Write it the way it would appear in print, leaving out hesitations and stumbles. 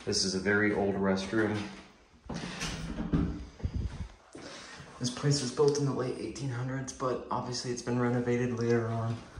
This is a very old restroom. This place was built in the late 1800s, but obviously it's been renovated later on.